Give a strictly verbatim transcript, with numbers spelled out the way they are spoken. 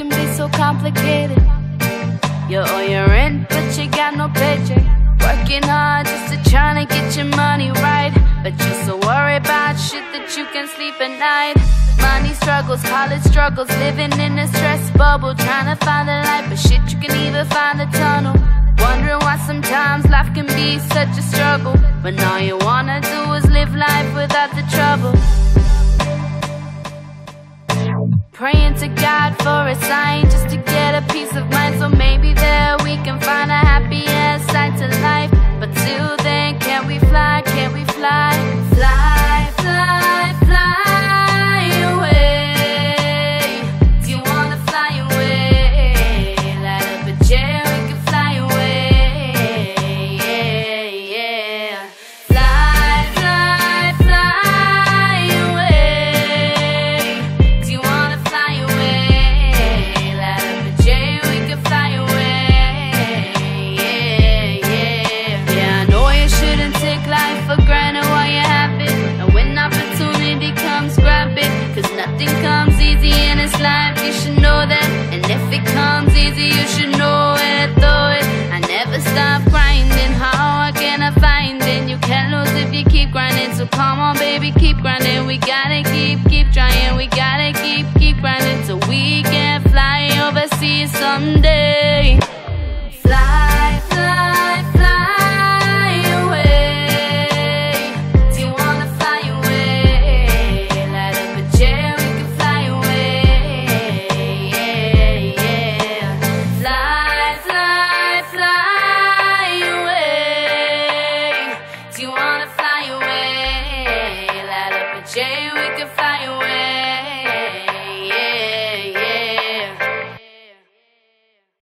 can be so complicated. You're all you're in, but you got no paycheck. Working hard just to try to get your money right, but you're so worried about shit that you can't sleep at night. Money struggles, college struggles, living in a stress bubble, trying to find the light, but shit, you can even find the tunnel. Wondering why sometimes life can be such a struggle, when all you wanna do is live life without the trouble. Praying to God for a sign, just to get a peace of mind, so maybe there we can find a happier side to life. But till then, can we fly, can we fly? Fly, fly, fly away. Do you wanna fly away? Light up a chair, we can fly away. Yeah, yeah. Fly, fly, fly away. Do you wanna fly away? Light up a chair, we can fly away. Yeah, yeah. Yeah, I know you shouldn't take life for granted while you have it, and when opportunity comes, grab it, cause nothing comes easy in this life, you should know that. And if it comes easy, you should know where to throw it. I never stop grinding, how can I find it? You can't lose if you keep grinding, so come on baby, keep grinding. We gotta keep, keep trying, we gotta keep, keep grinding, till we can fly overseas someday. Fly, fly, fly away. Do you wanna fly away? Light up a chair, we can fly away. Yeah, yeah. Fly, fly, fly away. Do you wanna fly away?